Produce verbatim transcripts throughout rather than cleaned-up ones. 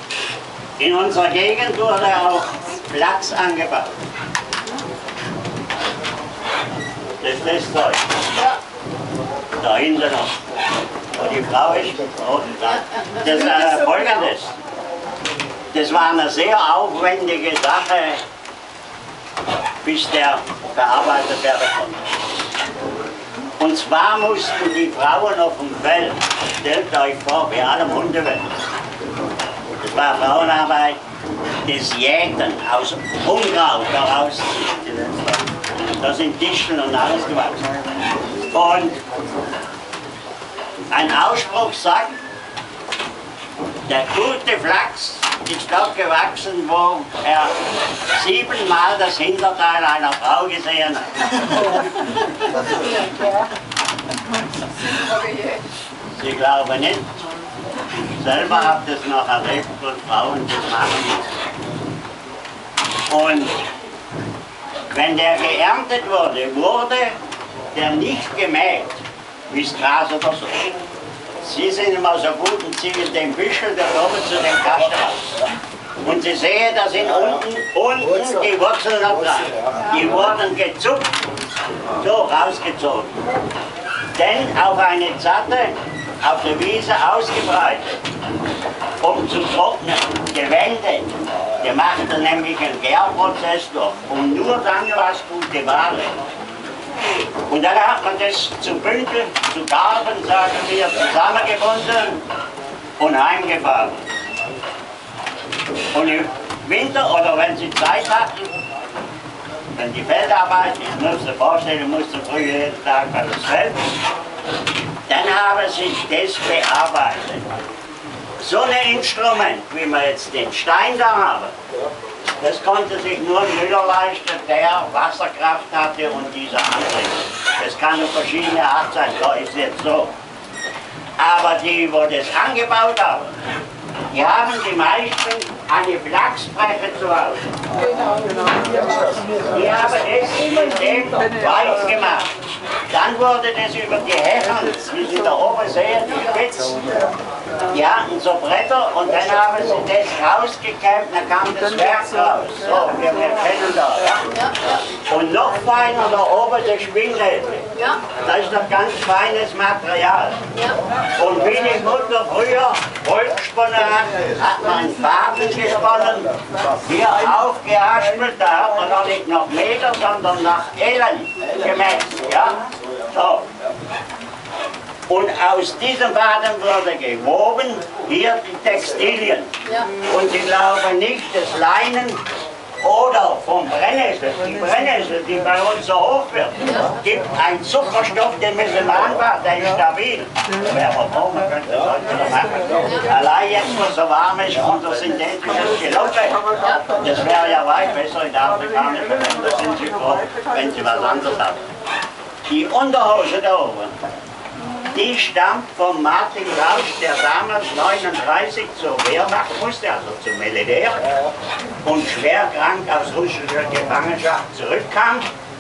In unserer Gegend wurde auch Flachs angebaut. Das ist das Zeug. Da hinten noch. Wo die Frau ist. Das ist äh, folgendes. Das war eine sehr aufwendige Sache, bis der verarbeitet werden konnte. Und zwar mussten die Frauen auf dem Feld, stellt euch vor, wie allem Hundewelt. Das war Frauenarbeit, das Jäten aus Unkraut daraus. Da sind Disteln und alles gewachsen. Und ein Ausspruch sagt, der gute Flachs ist dort gewachsen, wo er siebenmal das Hinterteil einer Frau gesehen hat. Sie glauben nicht. Ich selber habe das noch erlebt, wo Frauen das machen müssen. Und wenn der geerntet wurde, wurde der nicht gemäht, wie das Gras oder so. Sie sind immer so gut und ziehen den Büschel da oben zu den Kasten raus. Und Sie sehen, da sind unten, unten die Wurzeln noch dran. Die wurden gezupft, so rausgezogen. Denn auf eine Zatte, auf der Wiese ausgebreitet, um zu trocknen, gewendet. Der machte nämlich einen Gärprozess durch. Und nur dann war es gute Ware. Und dann hat man das zu Bündeln, zu Garben, sagen wir, zusammengebunden und heimgefahren. Und im Winter, oder wenn sie Zeit hatten, wenn die Feldarbeit, ich muss dir vorstellen, musste früh jeden Tag bei das Feld, dann haben sie das bearbeitet. So ein Instrument, wie wir jetzt den Stein da haben, das konnte sich nur ein Müller leisten, der Wasserkraft hatte und dieser Antrieb. Das kann auf verschiedene Art sein, da ist jetzt so. Aber die, die das angebaut haben, die haben die meisten eine Flachsbreche zu Hause. Die haben es in dem weiß gemacht. Dann wurde das über die Hechen, wie Sie da oben sehen, die Spitzen, die hatten so Bretter und dann haben sie das rausgekämmt, dann kam das Werk raus. So, wir kennen das. Ja? Und noch feiner da oben das Spinnrädchen. Ja. Das ist noch ganz feines Material. Ja. Und wie die Mutter früher Holz gesponnen hat, hat man Faden gesponnen, hier aufgehaspelt, da hat man noch nicht nach Meter, sondern nach Ellen gemessen. Ja? So. Und aus diesem Faden wurde gewoben, hier die Textilien. Ja. Und Sie glauben nicht, das Leinen oder vom Brennnessel, die Brennnessel, die bei uns so hoch wird, ja, gibt einen Zuckerstoff, den müssen wir anbauen, der ist stabil. Wer verbrauchen könnte das heute noch machen. Allein jetzt, wo es so warm ist, unser synthetisches Geloppe, das wäre ja weit besser in der afrikanischen Länder, sind Sie froh, wenn Sie was anderes haben. Die Unterhose da oben, die stammt von Martin Rausch, der damals neununddreißig zur Wehrmacht musste, also zum Militär, und schwer krank aus russischer Gefangenschaft zurückkam.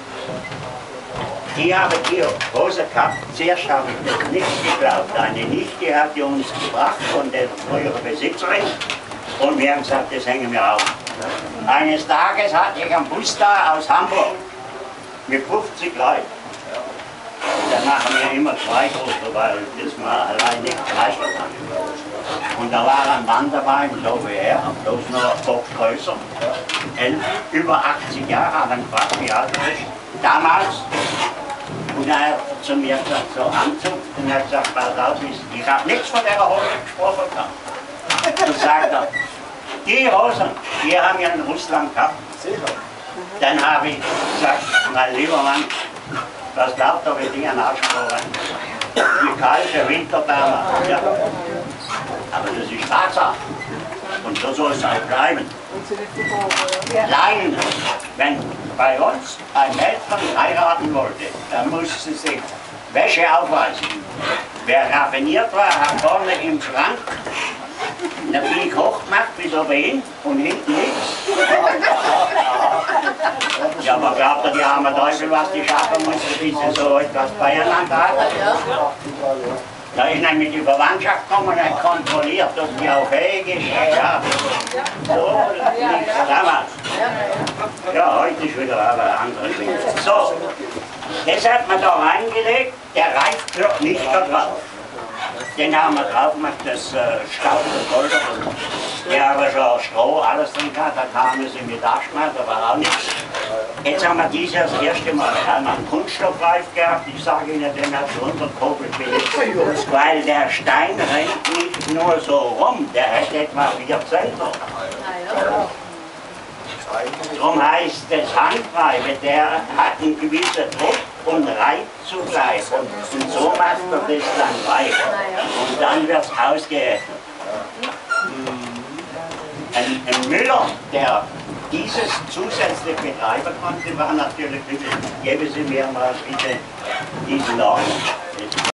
Die haben die Hose gehabt. Zuerst habe ich das nicht geglaubt. Eine Nichte hat die uns gebracht von der früheren Besitzerin und wir haben gesagt, das hängen wir auf. Eines Tages hatte ich einen Bus da aus Hamburg mit fünfzig Leuten. Dann machen wir immer zwei Gruppen, weil das mal allein nicht leisten kann. Und da war ein Mann dabei, so wie er, bloß nur ein Kopf größer, elf, über achtzig Jahre, hat ihn gefragt, wie alt er ist. Damals, und er hat zu mir gesagt, so Anzug, und er hat gesagt, pass auf, ich habe nichts von der Hose gesprochen gehabt. Und sagt er, die Hosen, die haben wir in Russland gehabt. Dann habe ich gesagt, mein lieber Mann, was glaubt ihr, wie die einen ausgesprochen? Die kalte Winterdame. Ja. Aber das ist Tatsache. Und so soll es auch bleiben. Leinen. Wenn bei uns ein Mädchen heiraten wollte, dann musste sie Wäsche aufweisen. Wer raffiniert war, hat vorne im Schrank eine Bieg hochgemacht bis oben hin und hinten nichts. Ja, aber glaubt ihr, die arme Teufel, was die schaffen musste, bis sie so etwas beieinander hatten? Da ist nämlich die Verwandtschaft gekommen und hat kontrolliert, ob die auch fähig ist. Ja. So lief es damals. Ja, heute ist wieder eine andere Ding. So, das hat man da reingelegt, der reicht nicht da drauf. Den haben wir drauf gemacht, das äh, Staub und Gold. Der aber schon Stroh, alles drin gehabt, da kam es in die Tasche gemacht, da war auch nichts. Jetzt haben wir dieses das erste Mal haben wir einen Kunststoffreif gehabt, ich sage Ihnen, den hat für unseren Kobel billig. Weil der Stein rennt nicht nur so rum, der hat etwa vier Zentner. Darum heißt das Handreife, der hat einen gewissen Druck und reibt zugleich. Und, und so macht man das dann weiter. Und dann wird es ausgerechnet. Ein, ein Müller, der dieses zusätzlich betreiben konnte, war natürlich, geben Sie mir mal bitte diesen Orden.